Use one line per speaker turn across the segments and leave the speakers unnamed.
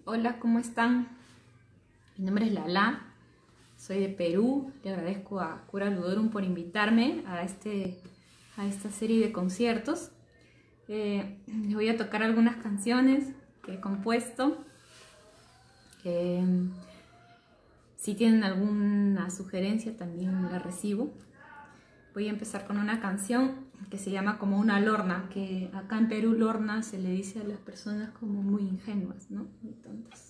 Hola, ¿cómo están? Mi nombre es Lala, soy de Perú. Le agradezco a Cura Ludorum por invitarme a esta serie de conciertos. Les voy a tocar algunas canciones que he compuesto. Si tienen alguna sugerencia también la recibo. Voy a empezar con una canción que se llama Como una lorna, que acá en Perú lorna se le dice a las personas como muy ingenuas, ¿no? Muy tontas.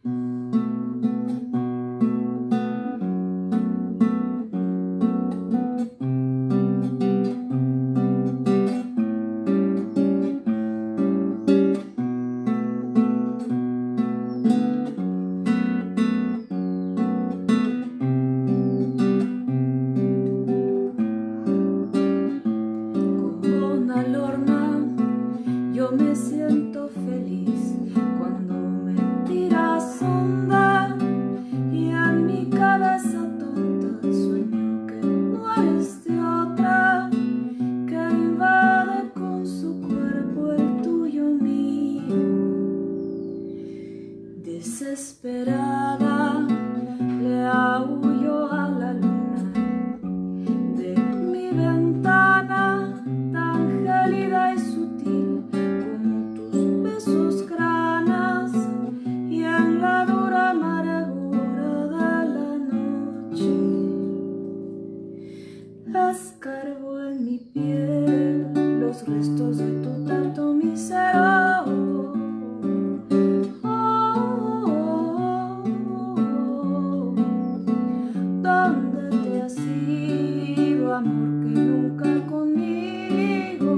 Yo me siento feliz cuando me tiras onda y en mi cabeza tonta sueño que no eres de otra, que invade con su cuerpo el tuyo mío. Desesperada le aúllo a la luna de mi ventana, tan gélida y sutil como tus besos granas, y en la dura amargura de la noche escarbo en mi piel los restos de tu tacto mísero. ¿Dónde te has ido, amor, que nunca conmigo?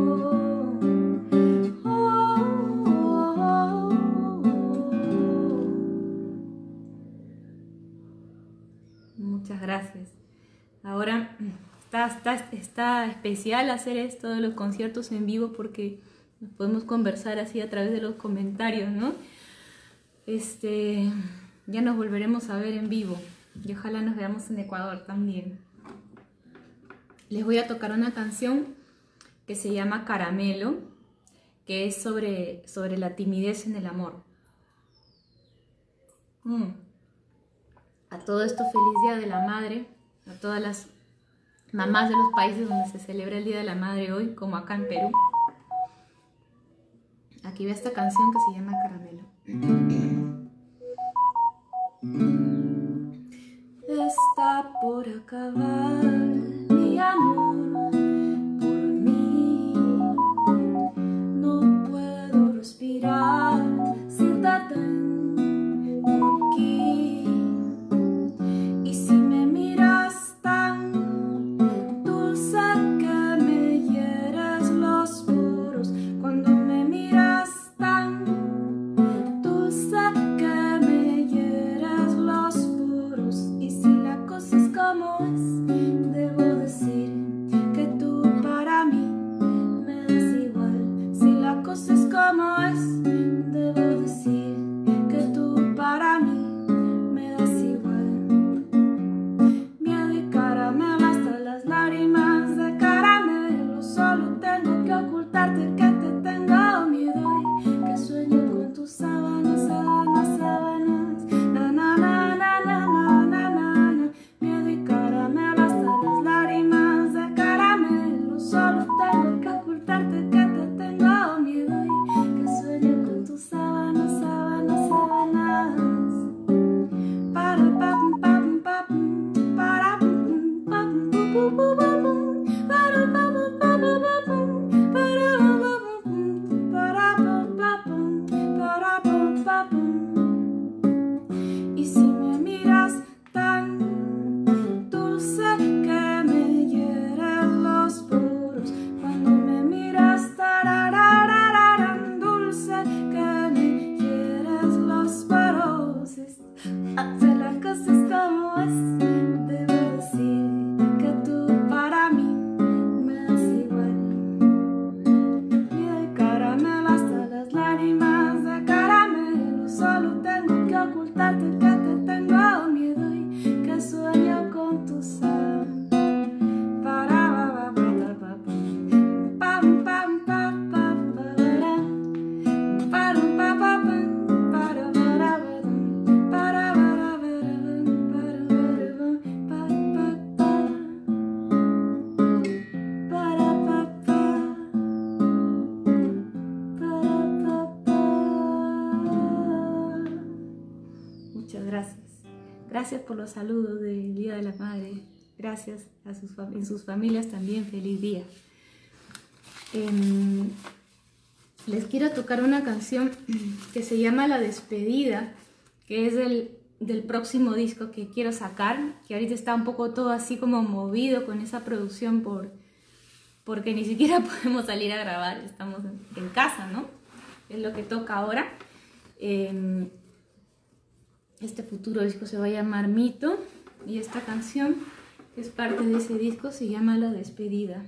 Muchas gracias. Ahora está especial hacer esto de los conciertos en vivo porque nos podemos conversar así a través de los comentarios, ¿no? Ya nos volveremos a ver en vivo y ojalá nos veamos en Ecuador también. Les voy a tocar una canción que se llama Caramelo, que es sobre la timidez en el amor. A todo esto, feliz Día de la Madre, a todas las mamás de los países donde se celebra el Día de la Madre hoy, como acá en Perú. Aquí va esta canción que se llama Caramelo.
Está por acabar mi amor por mí. No puedo respirar si te tengo aquí. Y si me miras tan dulce que me hieres los poros, cuando me miras tan dulce que me hieres los poros, y si la cosa es como es,
Gracias por los saludos del Día de la Madre. Gracias a en sus familias también. Feliz día. Les quiero tocar una canción que se llama La Despedida, que es del próximo disco que quiero sacar, que ahorita está un poco todo así como movido con esa producción porque ni siquiera podemos salir a grabar, estamos en casa, ¿no? Es lo que toca ahora. Este futuro disco se va a llamar Mito y esta canción, que es parte de ese disco, se llama La Despedida.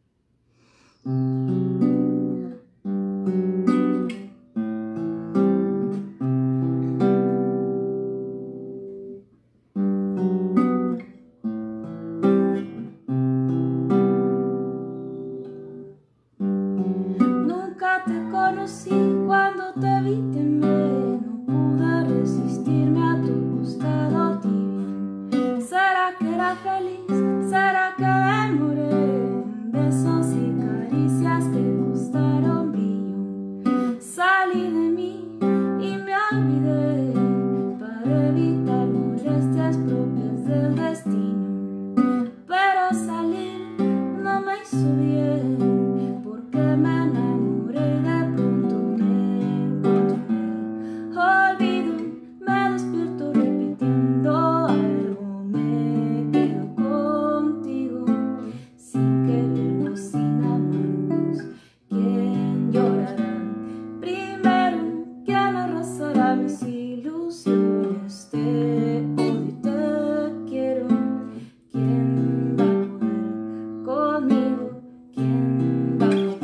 Nunca te conocí, cuando te vi temblé, no pude resistirme a tu costado tibio. ¿Será que era feliz? ¿Será que demoré? Besos y caricias que costaron brillo. Salí de mí y me olvidé para evitar molestias propias del destino. Pero salir no me hizo bien, porque me enamoré y de pronto me encontré. Olvido, me despierto repitiendo algo, me quedo contigo, sin querernos, sin amarnos. ¿Quién llorará primero? ¿Quién arrasará mis ilusiones? Te odio y te quiero. ¿Quién va a poder conmigo? ¿Quién va a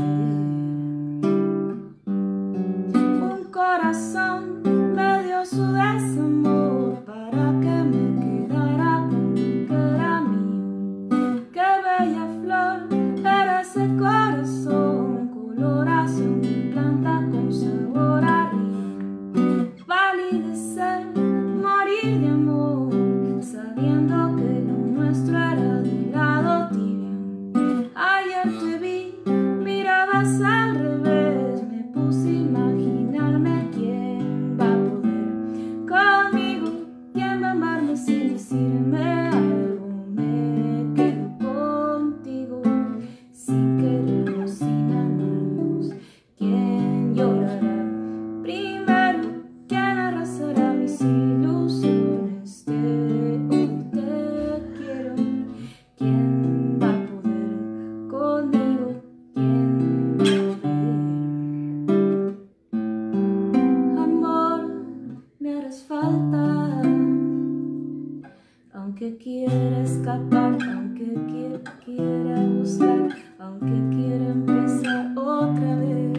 poder? Un corazón me dio su desamor para que me quedara con lo que era mío. Qué bella flor era ese corazón, coloración de planta con sabor a río. Palidecer, morir de amor, sabiendo que lo nuestro era de lado tibio. Ayer te vi, mirabas al revés, me puse a imaginarme quién va a poder conmigo, quién va a amarme sin decirme algo. Me quedo contigo, sin querernos, sin amarnos. ¿Quién llorará primero? ¿Quién arrasará mis ilusiones? Te odio y te quiero. ¿Quién va a poder conmigo? ¿Quién va a poder? Amor, me harás falta, aunque quiera escapar, aunque quiera buscar, aunque quiera empezar otra vez.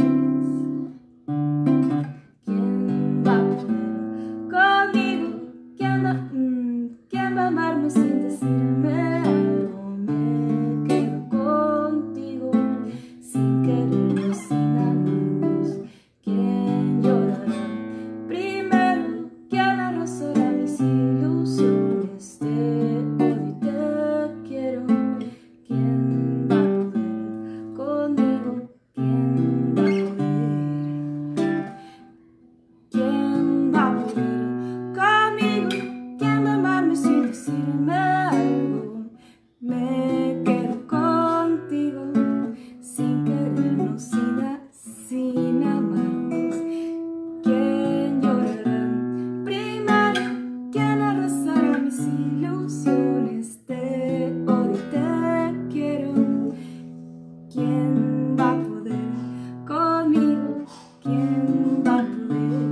¿Quién va a poder conmigo? ¿Quién va a amarme sin decirme algo? Me quedo contigo, sin querernos, sin amarnos. ¿Quién llorará primero? ¿Quién arrasará mis ilusiones? Te odio y te quiero. ¿Quién va a poder conmigo? ¿Quién va a poder? ¿Quién va a poder conmigo? ¿Quién va a amarme sin decirme algo? Me quedo contigo, sin querernos, sin amarnos. ¿Quién llorará primero? ¿Quién arrasará mis ilusiones? Te odio y te quiero. ¿Quién va a poder conmigo? ¿Quién va a poder?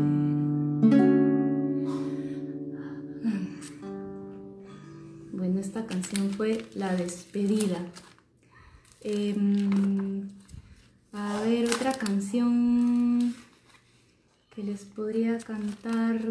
Bueno, esta canción fue La Despedida. A ver, otra canción que les podría cantar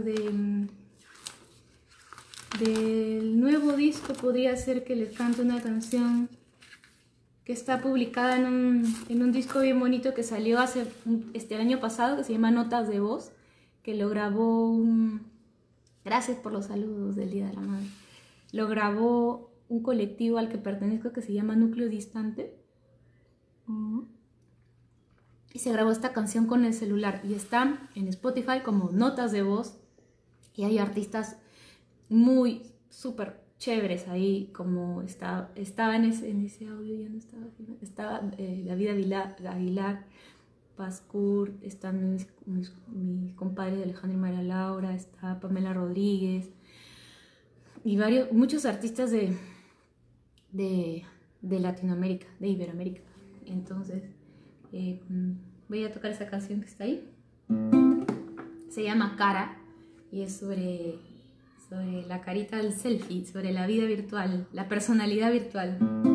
del nuevo disco. Podría ser que les cante una canción que está publicada en un disco bien bonito que salió el año pasado, que se llama Notas de Voz, que lo grabó gracias por los saludos del Día de la Madre. Lo grabó un colectivo al que pertenezco que se llama Núcleo Distante. Y se grabó esta canción con el celular y está en Spotify como Notas de Voz. Y hay artistas muy súper chéveres ahí, como estaba en ese audio, ya no estaba David Aguilar, Pascur, están mis compadres Alejandro y María Laura, está Pamela Rodríguez y muchos artistas de Latinoamérica, de Iberoamérica. Entonces voy a tocar esa canción que está ahí, se llama Cara y es sobre la carita del selfie, sobre la vida virtual, la personalidad virtual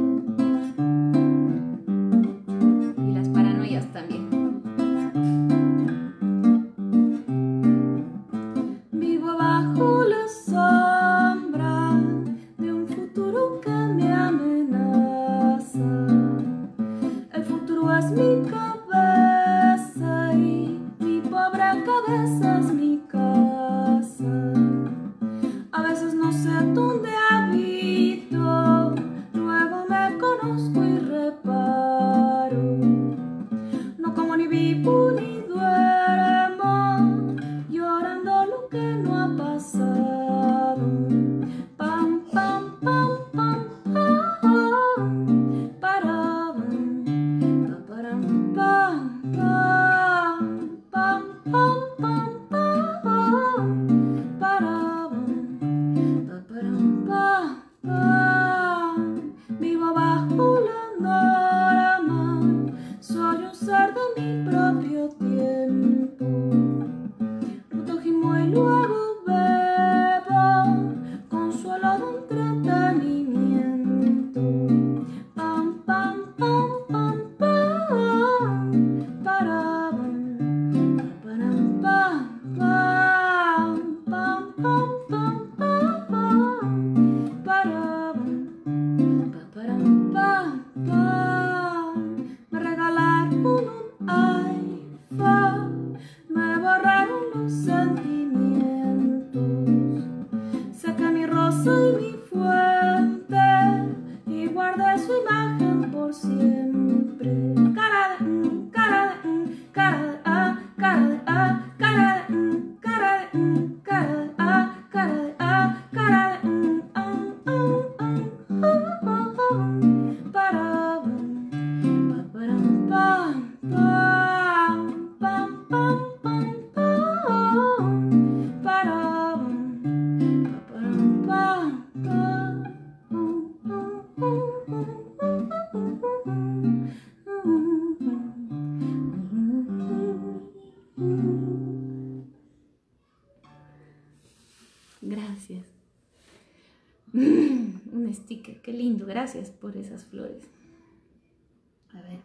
y las paranoias también.
Vivo bajo la sombra de un futuro que me amenaza. El futuro es mi cabeza y mi pobre cabeza es mi casa. A veces no sé dónde habito, luego me conozco y reparo. No como ni vivo ni duermo, llorando lo que no ha pasado. Pam, pam, pam, pam, pam, para, param, pam, pam, pam, pam, pam, pam, para, param, pam, pam. Vivo bajo la norma, soy un ser de mi propio tiempo. Roto gimo y luego bebo, consuelo de entretenimiento. Pam, pam, pam, pam, pam, para, param, pam, pam, pam, pam, pam, pam, para, param, pam, pam. Me regalaron un iPhone, me borraron los sentimientos. Saqué mi rosa y mi fuente y guardé su imagen por siempre. Cara de, cara de, cara de, cara de, cara de, cara de, cara de, cara de, cara de, para, param, pam, pam, pam, pam, pam, pam, para, param, pam,
Gracias. Un sticker, qué lindo, gracias por esas flores. A ver.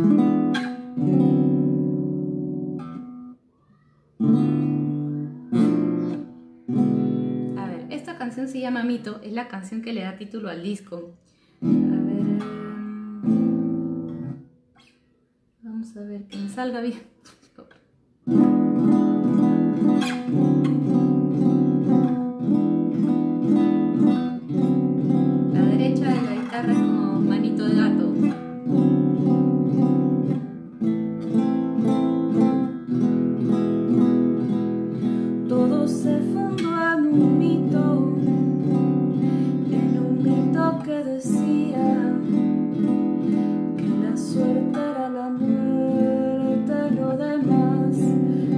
A ver, esta canción se llama Mito, es la canción que le da título al disco. A ver. Vamos a ver que me salga bien. La derecha de la guitarra es como manito de gato.
todo se fundó en un mito que decía que la suerte era la muerte, lo demás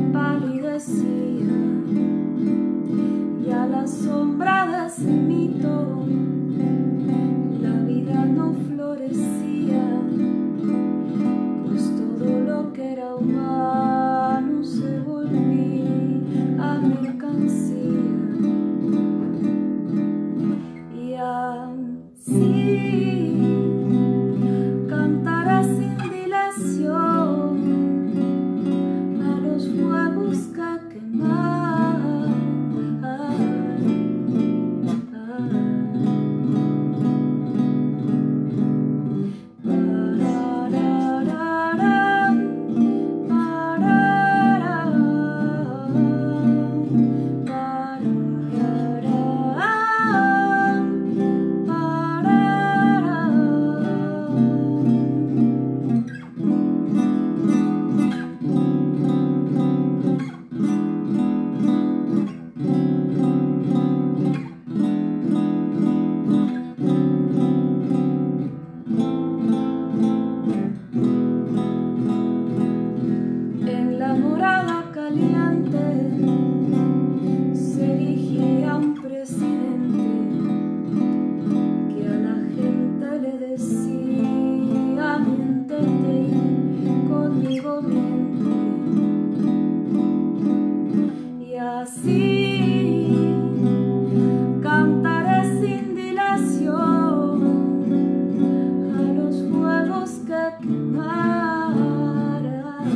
así cantaré sin dilación a los fuegos que quemarán.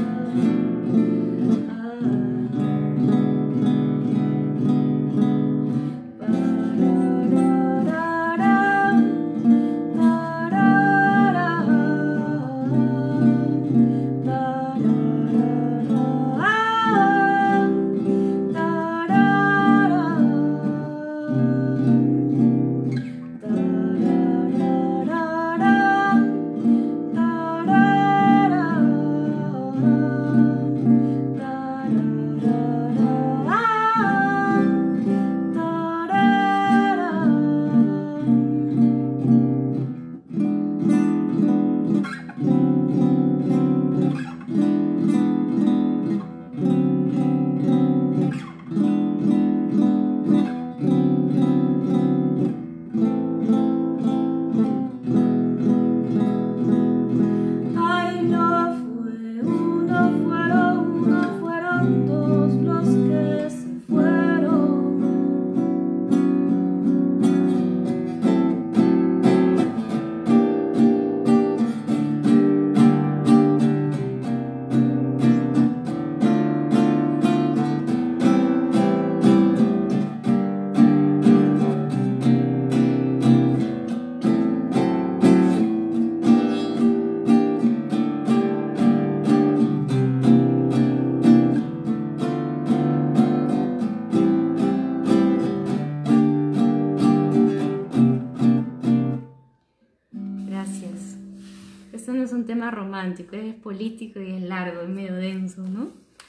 Gracias. Esto no es un tema romántico, es político y es largo, es medio denso, ¿no?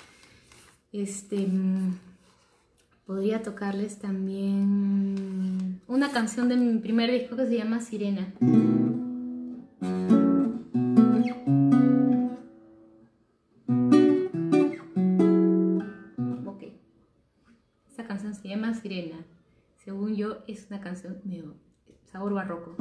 Podría tocarles también una canción de mi primer disco que se llama Sirena. Ok. Esta canción se llama Sirena. Según yo, es una canción medio sabor barroco.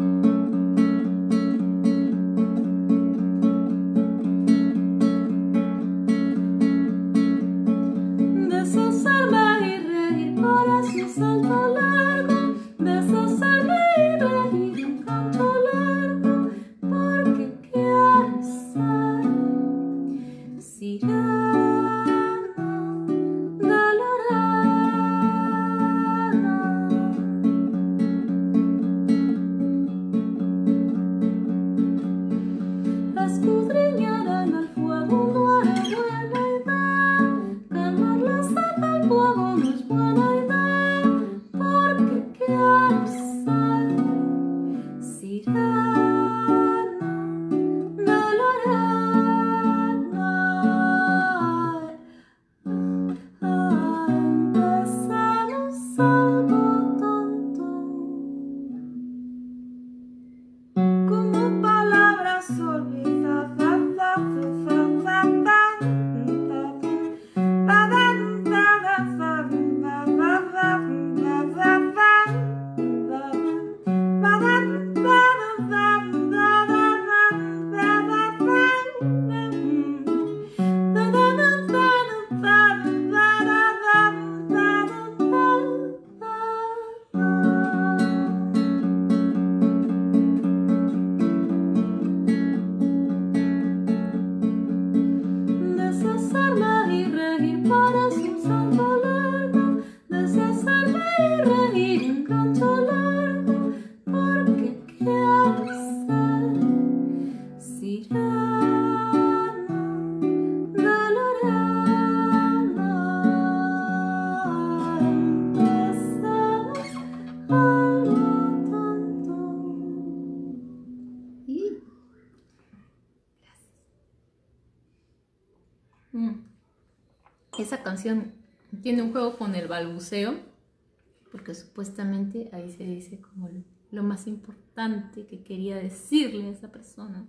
Esa canción tiene un juego con el balbuceo, porque supuestamente ahí se dice como lo más importante que quería decirle a esa persona.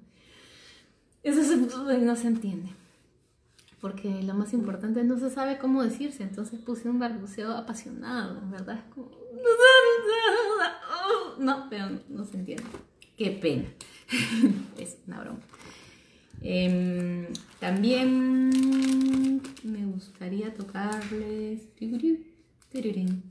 Eso no se entiende, porque lo más importante no se sabe cómo decirse, entonces puse un balbuceo apasionado, en verdad es como... No, pero no se entiende. Qué pena. Es una broma. También me gustaría tocarles Tirirín.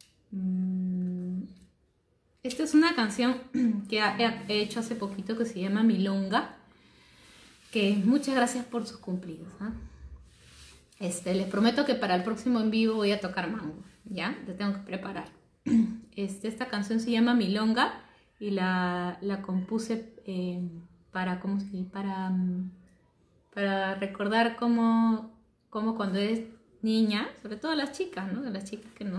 Esta es una canción que he hecho hace poquito que se llama Milonga, que muchas gracias por sus cumplidos, ¿eh? Les prometo que para el próximo en vivo voy a tocar mango, ¿ya? Te tengo que preparar. Esta canción se llama Milonga y la compuse para recordar cómo cuando eres niña, sobre todo las chicas, ¿no? Las chicas que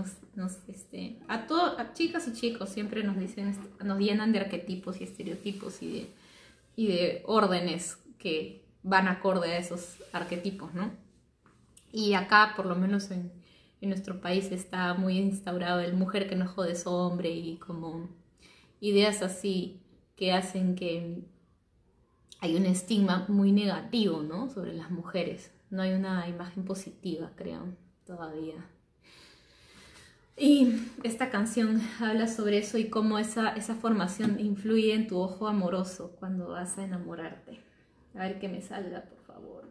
a chicas y chicos siempre nos dicen, nos llenan de arquetipos y estereotipos y de órdenes que van acorde a esos arquetipos, ¿no? Y acá, por lo menos en nuestro país, está muy instaurado el mujer que no jode es hombre y como ideas así que hacen que hay un estigma muy negativo, ¿no? Sobre las mujeres. No hay una imagen positiva, creo, todavía. Y esta canción habla sobre eso y cómo esa formación influye en tu ojo amoroso cuando vas a enamorarte. A ver que me salga, por favor.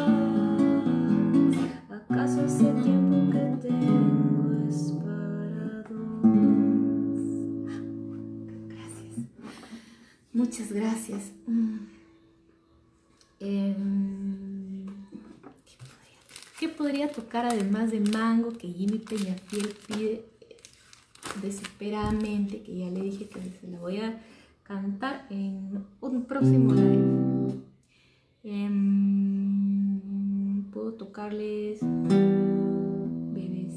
¿Acaso ese tiempo que tengo es para
Gracias. Muchas gracias. ¿Qué podría tocar además de Mango que Jimmy Peñafiel pide desesperadamente? Que ya le dije que se la voy a cantar en un próximo live. Puedo tocarles Bebés.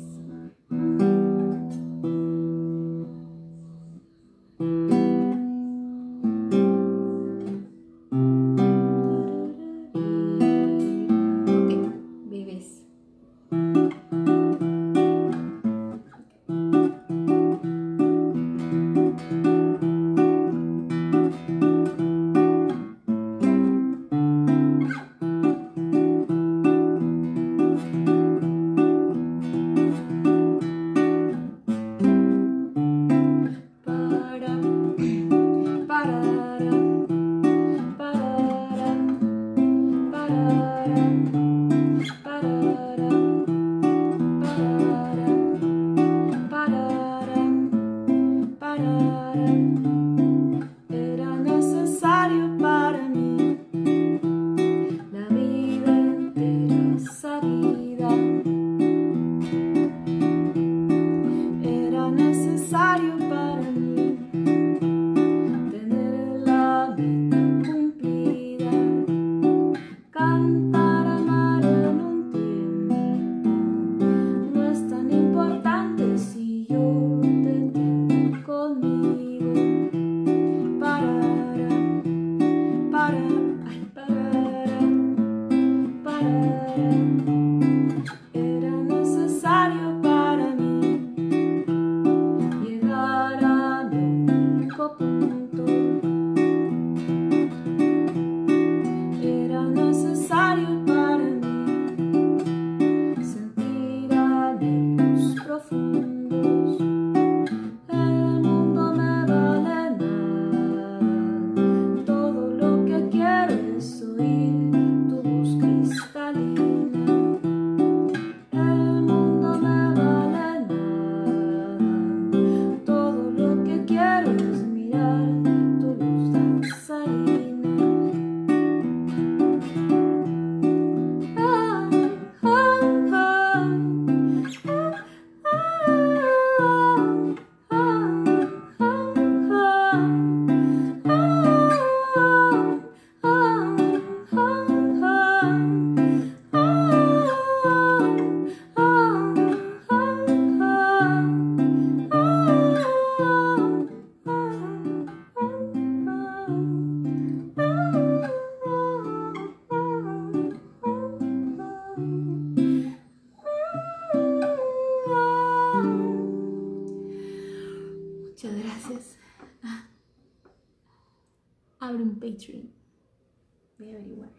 Abre un Patreon. Voy a averiguar.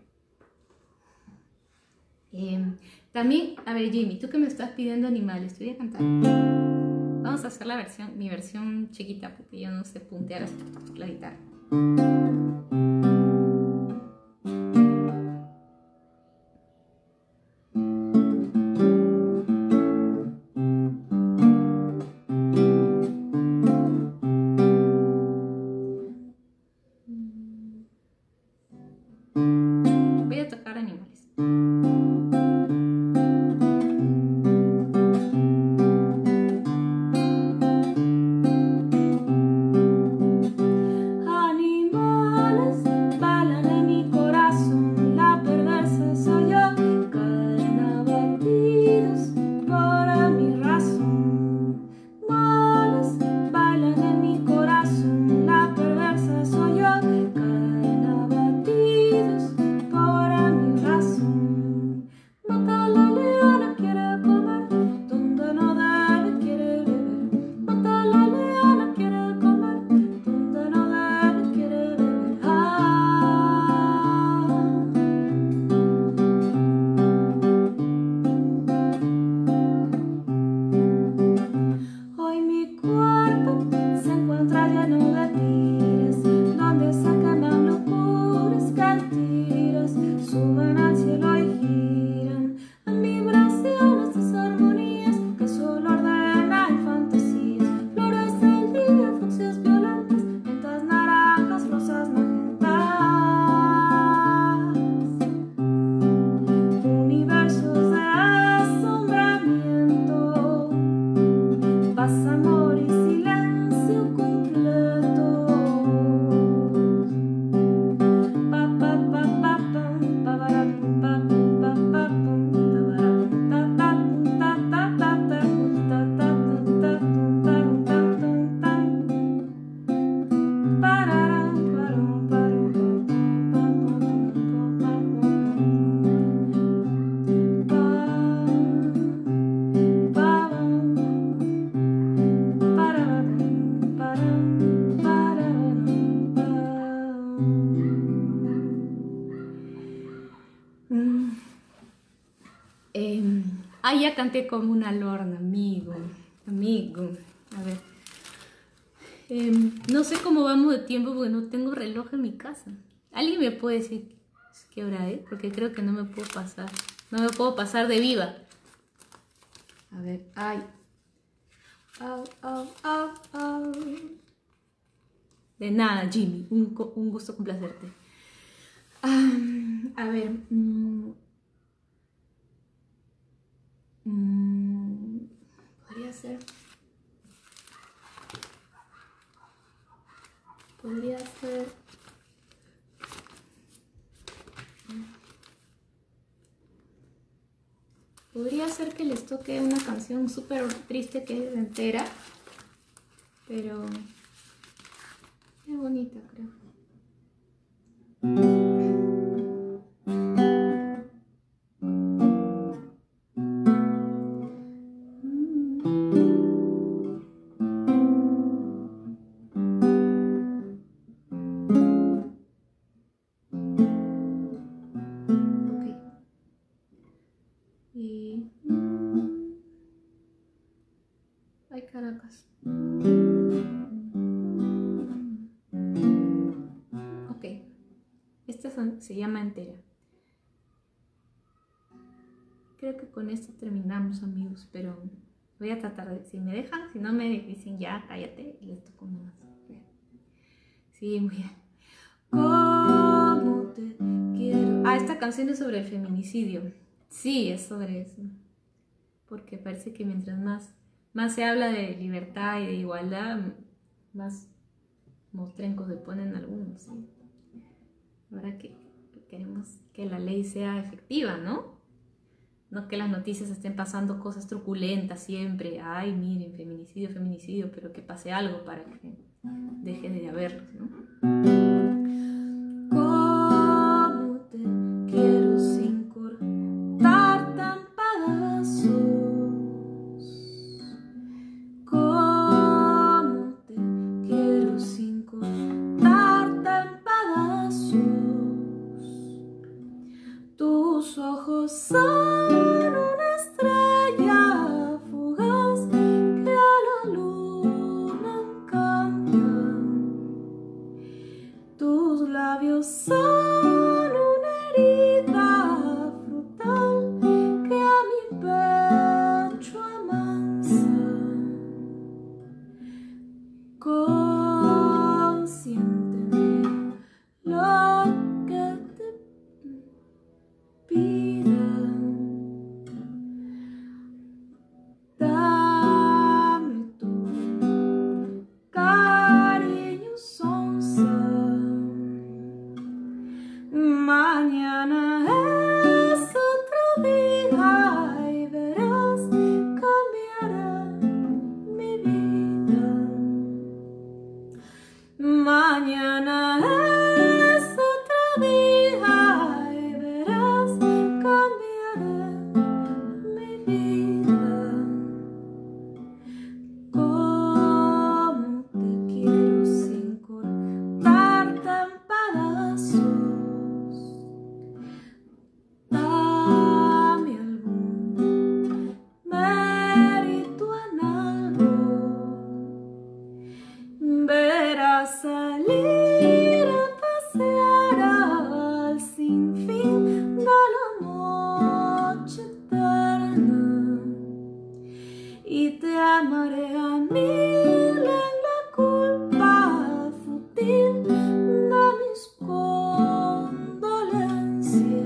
También, a ver, Jimmy, tú que me estás pidiendo animales, te voy a cantar. Vamos a hacer mi versión chiquita, porque yo no sé puntear así la guitarra. Voy a tocar animales.
Animales
Ay, ya canté como una lorna, amigo. A ver. No sé cómo vamos de tiempo porque no tengo reloj en mi casa. ¿Alguien me puede decir qué hora es? Porque creo que no me puedo pasar. No me puedo pasar de viva. A ver, ay. Au, au, au, au. De nada, Jimmy. Un gusto complacerte. A ver. Podría ser. Podría ser. Podría ser que les toque una canción súper triste que es entera. Pero es bonita, creo. Ay, Caracas. Ok. Esta se llama entera. Creo que con esto terminamos, amigos, pero voy a tratar de, si me dejan, si no me dicen ya, cállate, y les toco más. Sí, muy bien. ¿Cómo te quiero? Ah, esta canción es sobre el feminicidio. Sí, es sobre eso. Porque parece que mientras más se habla de libertad y de igualdad, más mostrencos se ponen algunos. ¿Sí? Ahora que queremos que la ley sea efectiva, ¿no? No que las noticias estén pasando cosas truculentas siempre. Ay, miren, feminicidio, feminicidio, pero que pase algo para que deje de haberlos, ¿no? ¿Cómo te quiero sin cortarte en pedazos? ¿Cómo te quiero sin cortarte en pedazos? Tus ojos son una estrella fugaz que a la luna encanta. Tus labios son una herida frutal que a mi pecho amansa. Consiénteme lo que te pida. Dame tu cariño sonsa. Mañana es otro día y verás, cambiará mi vida. Mañana es otro día y verás, cambiará mi vida. Cómo te quiero sin cortarte en pedazos. Dame algún mérito en algo. Verás salir a pasear al sinfín de la noche eterna y te amaré a mil en la culpa fútil de mis condolencias.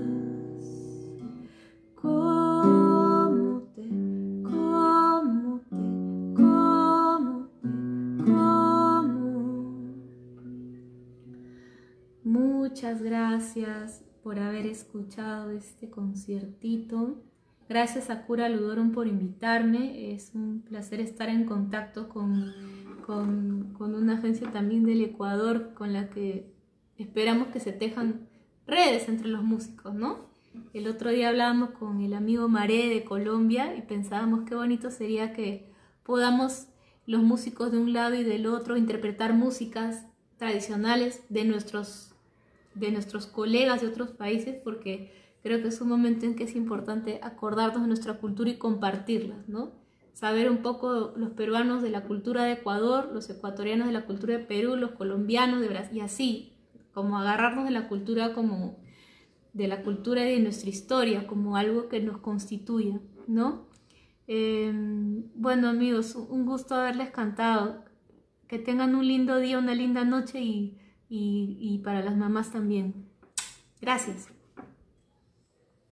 Muchas gracias por haber escuchado este conciertito. Gracias a Cura Ludorum por invitarme. Es un placer estar en contacto con una agencia también del Ecuador con la que esperamos que se tejan redes entre los músicos, ¿no? El otro día hablábamos con el amigo Maré de Colombia y pensábamos qué bonito sería que podamos los músicos de un lado y del otro interpretar músicas tradicionales de nuestros colegas de otros países, porque creo que es un momento en que es importante acordarnos de nuestra cultura y compartirla, ¿no? Saber un poco los peruanos de la cultura de Ecuador, los ecuatorianos de la cultura de Perú, los colombianos de Brasil, y así, como agarrarnos de la cultura como de la cultura y de nuestra historia como algo que nos constituya, ¿no? Bueno, amigos, un gusto haberles cantado. Que tengan un lindo día, una linda noche y para las mamás también. Gracias.